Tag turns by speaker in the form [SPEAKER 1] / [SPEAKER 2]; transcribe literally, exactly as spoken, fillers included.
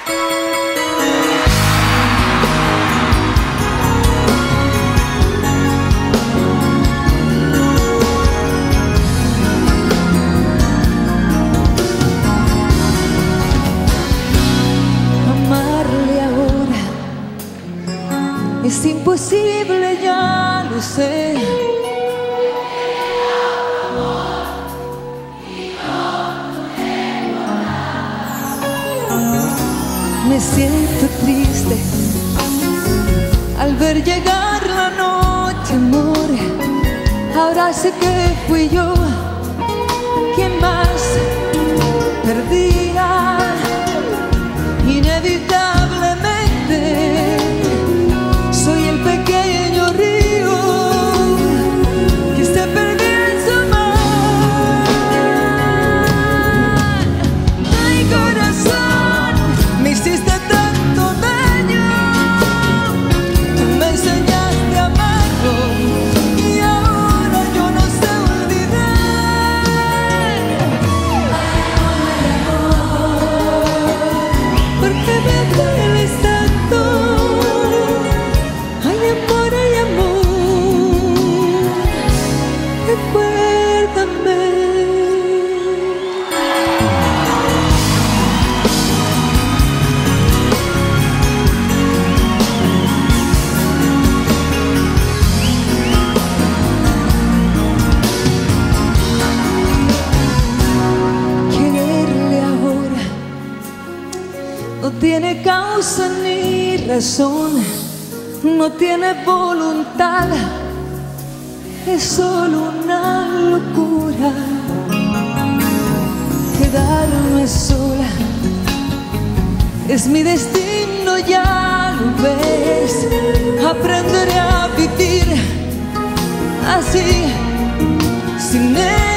[SPEAKER 1] Es imposible, ya lo sé. Me siento triste al ver llegar la noche, amor. Ahora sé que fui yo quien más perdía. Inevitablemente soy el pequeño río que se perdió en su mar. Ay, corazón, me hiciste tanto daño. Tú me enseñaste a amarlo y ahora yo no sé olvidar. Ay, amor, ¿por qué me dueles tanto? Ay, amor, ay, amor, recuérdame. Quererle ahora no tiene causa ni razón, no tiene voluntad, es solo una locura. Quedarme sola es mi destino, ya lo ves. Aprenderé a vivir así, sin él.